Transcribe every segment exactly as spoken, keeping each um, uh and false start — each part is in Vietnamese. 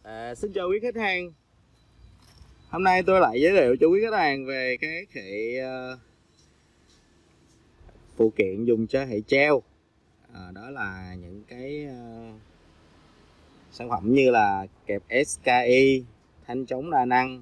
À, xin chào quý khách hàng. Hôm nay tôi lại giới thiệu cho quý khách hàng về cái hệ uh, phụ kiện dùng cho hệ treo. À, đó là những cái uh, sản phẩm như là kẹp ét ca i, thanh chống đa năng,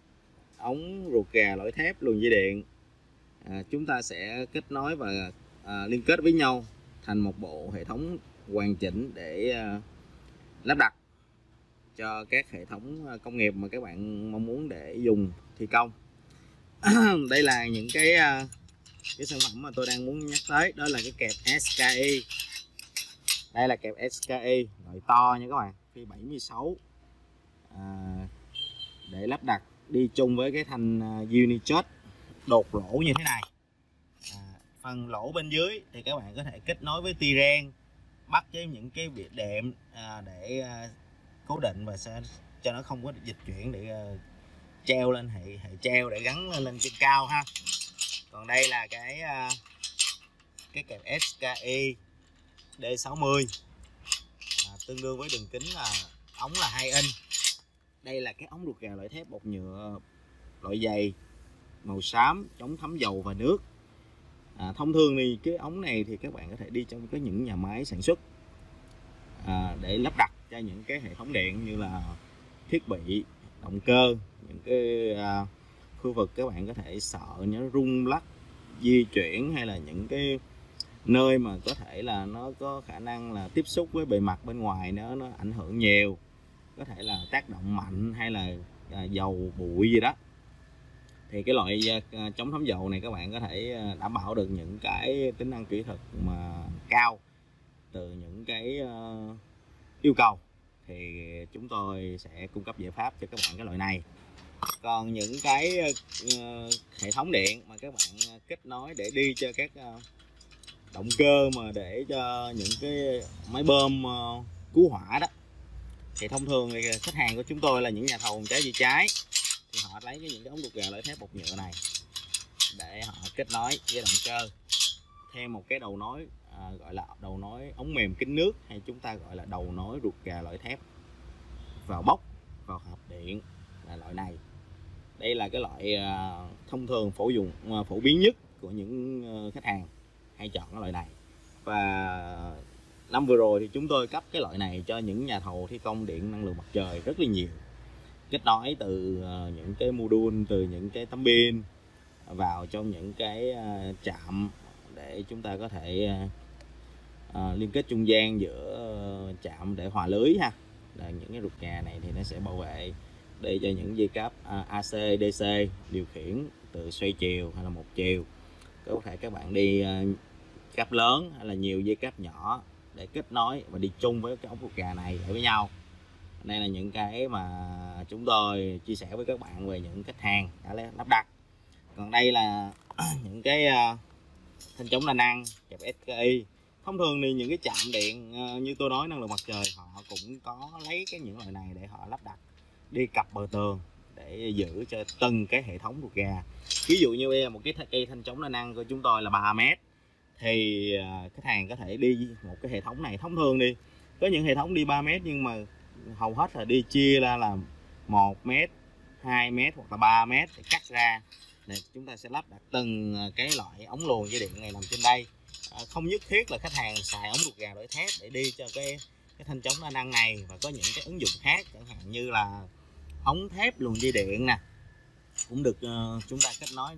ống ruột gà lõi thép luồn dây điện. À, chúng ta sẽ kết nối và à, liên kết với nhau thành một bộ hệ thống hoàn chỉnh để à, lắp đặt cho các hệ thống công nghiệp mà các bạn mong muốn để dùng thi công. Đây là những cái cái sản phẩm mà tôi đang muốn nhắc tới, đó là cái kẹp ét ca i. Đây là kẹp ét ca i loại to nha các bạn, phi bảy mươi sáu, à, để lắp đặt đi chung với cái thanh Unichot đột lỗ như thế này. À, phần lỗ bên dưới thì các bạn có thể kết nối với ti-ren, bắt với những cái vị đệm à, để à, cố định và sẽ cho nó không có dịch chuyển để uh, treo lên hệ hệ treo để gắn lên, lên trên cao ha. Còn đây là cái uh, cái kẹp ét ca i D sáu mươi, à, tương đương với đường kính là ống là hai inch. Đây là cái ống ruột gà loại thép bột nhựa loại dày màu xám, chống thấm dầu và nước. À, thông thường thì cái ống này thì các bạn có thể đi trong cái những nhà máy sản xuất à, để lắp đặt cho những cái hệ thống điện như là thiết bị động cơ, những cái à, khu vực các bạn có thể sợ nó rung lắc di chuyển, hay là những cái nơi mà có thể là nó có khả năng là tiếp xúc với bề mặt bên ngoài nó nó ảnh hưởng nhiều, có thể là tác động mạnh hay là à, dầu bụi gì đó, thì cái loại à, chống thấm dầu này các bạn có thể đảm bảo được những cái tính năng kỹ thuật mà cao từ những cái uh, yêu cầu, thì chúng tôi sẽ cung cấp giải pháp cho các bạn cái loại này. Còn những cái uh, hệ thống điện mà các bạn kết nối để đi cho các uh, động cơ mà để cho những cái máy bơm uh, cứu hỏa đó, thì thông thường thì khách hàng của chúng tôi là những nhà thầu phòng cháy chữa cháy, thì họ lấy cái những cái ống ruột gà lõi thép bột nhựa này để họ kết nối với động cơ thêm một cái đầu nối à, gọi là đầu nối ống mềm kính nước, hay chúng ta gọi là đầu nối ruột gà lõi thép vào bốc vào hộp điện, là loại này. Đây là cái loại à, thông thường phổ dụng à, phổ biến nhất của những à, khách hàng hay chọn cái loại này. Và năm vừa rồi thì chúng tôi cấp cái loại này cho những nhà thầu thi công điện năng lượng mặt trời rất là nhiều, kết nối từ à, những cái module, từ những cái tấm pin vào trong những cái à, trạm để chúng ta có thể à, liên kết trung gian giữa trạm để hòa lưới ha. Là những cái ruột gà này thì nó sẽ bảo vệ để cho những dây cáp à, a xê, đê xê điều khiển từ xoay chiều hay là một chiều. Có thể các bạn đi à, cáp lớn hay là nhiều dây cáp nhỏ để kết nối và đi chung với cái ống ruột gà này với nhau. Đây là những cái mà chúng tôi chia sẻ với các bạn về những khách hàng đã lắp đặt. Còn đây là những cái uh, thanh chống đa năng kẹp ét ca i. Thông thường thì những cái trạm điện uh, như tôi nói năng lượng mặt trời họ cũng có lấy cái những loại này để họ lắp đặt đi cặp bờ tường để giữ cho từng cái hệ thống ruột gà. Ví dụ như bây giờ một cái cây thanh chống đa năng của chúng tôi là ba mét, thì uh, khách hàng có thể đi một cái hệ thống này. Thông thường đi có những hệ thống đi ba mét nhưng mà hầu hết là đi chia ra là một mét, hai mét hoặc là ba mét để cắt ra. Để chúng ta sẽ lắp đặt từng cái loại ống luồn dây điện này nằm trên đây. À, không nhất thiết là khách hàng xài ống ruột gà lõi thép để đi cho cái cái thanh chống đa năng này, và có những cái ứng dụng khác chẳng hạn như là ống thép luồn dây điện nè, cũng được uh, chúng ta kết nối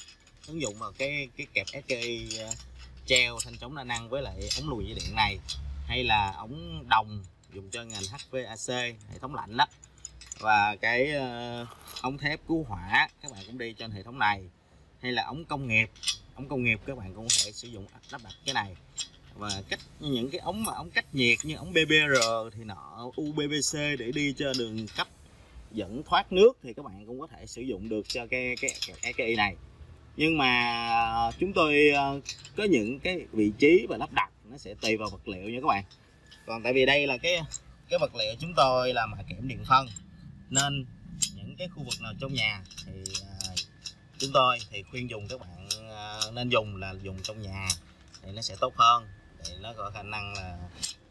ứng dụng vào cái cái kẹp ét ca i uh, treo thanh chống đa năng với lại ống luồn dây điện này, hay là ống đồng dùng cho ngành hát vê a xê hệ thống lạnh đó, và cái uh, ống thép cứu hỏa các bạn cũng đi trên hệ thống này, hay là ống công nghiệp ống công nghiệp các bạn cũng có thể sử dụng lắp đặt cái này. Và cách những cái ống mà ống cách nhiệt như ống bê bê rờ thì nọ, u bê bê xê để đi cho đường cấp dẫn thoát nước thì các bạn cũng có thể sử dụng được cho cái cái cái cái này. Nhưng mà chúng tôi uh, có những cái vị trí và lắp đặt nó sẽ tùy vào vật liệu nha các bạn. Còn tại vì đây là cái cái vật liệu chúng tôi là mà kẽm điện phân, nên những cái khu vực nào trong nhà thì uh, chúng tôi thì khuyên dùng các bạn uh, nên dùng là dùng trong nhà thì nó sẽ tốt hơn, để nó có khả năng là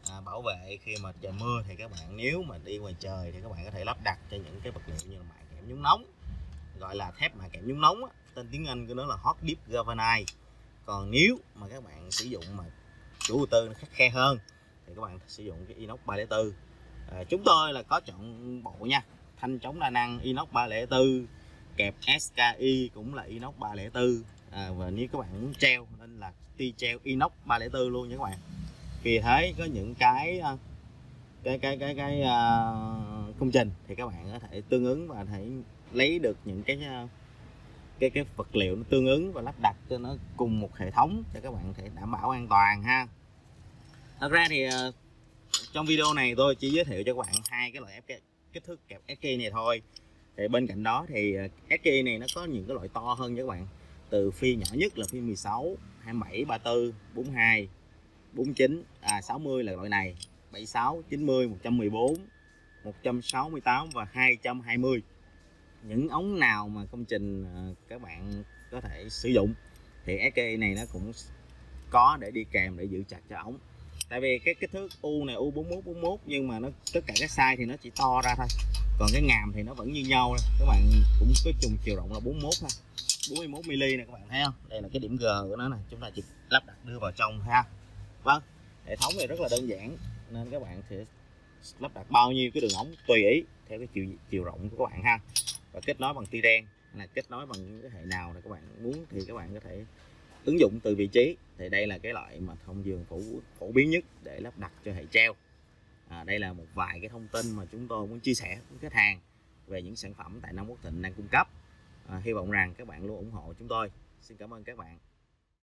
à, bảo vệ khi mà trời mưa. Thì các bạn nếu mà đi ngoài trời thì các bạn có thể lắp đặt cho những cái vật liệu như là mạ kẽm nhúng nóng, gọi là thép mạ kẽm nhúng nóng á, tên tiếng Anh của nó là hot dip galvanized. Còn nếu mà các bạn sử dụng mà chủ đầu tư nó khắt khe hơn thì các bạn sử dụng cái inox ba không bốn. à, chúng tôi là có chọn bộ nha, thanh chống đa năng inox ba không bốn, kẹp ét ca i cũng là inox ba không bốn. à, và nếu các bạn muốn treo nên là ti treo inox ba không bốn luôn nha các bạn. Vì thế có những cái cái cái cái cái uh, công trình thì các bạn có thể tương ứng và thể lấy được những cái uh, cái cái vật liệu nó tương ứng và lắp đặt cho nó cùng một hệ thống cho các bạn thể đảm bảo an toàn ha. Thật ra thì uh, trong video này tôi chỉ giới thiệu cho các bạn hai cái loại ép ca, kích thước kẹp ét ca i này thôi. Thì bên cạnh đó thì ét ca i này nó có những cái loại to hơn nha các bạn. Từ phi nhỏ nhất là phi mười sáu, hai mươi bảy, ba mươi tư, bốn mươi hai, bốn mươi chín, à, sáu mươi là loại này, bảy mươi sáu, chín mươi, một trăm mười bốn, một trăm sáu mươi tám và hai trăm hai mươi. Những ống nào mà công trình các bạn có thể sử dụng thì ét ca i này nó cũng có để đi kèm để giữ chặt cho ống. Tại vì cái kích thước U này U bốn mốt bốn mốt nhưng mà nó tất cả các size thì nó chỉ to ra thôi, còn cái ngàm thì nó vẫn như nhau. Các bạn cũng có chung chiều rộng là bốn mươi mốt thôi, bốn mươi mốt mi li nè các bạn thấy không? Đây là cái điểm G của nó này, chúng ta chỉ lắp đặt đưa vào trong ha. Vâng, hệ thống này rất là đơn giản nên các bạn sẽ lắp đặt bao nhiêu cái đường ống tùy ý theo cái chiều chiều rộng của các bạn ha. Và kết nối bằng ti-ren hay là kết nối bằng những cái hệ nào là các bạn muốn thì các bạn có thể ứng dụng từ vị trí. Thì đây là cái loại mà thông giường phổ phổ biến nhất để lắp đặt cho hệ treo. À, đây là một vài cái thông tin mà chúng tôi muốn chia sẻ với khách hàng về những sản phẩm tại Nông Quốc Thịnh đang cung cấp. À, hy vọng rằng các bạn luôn ủng hộ chúng tôi. Xin cảm ơn các bạn.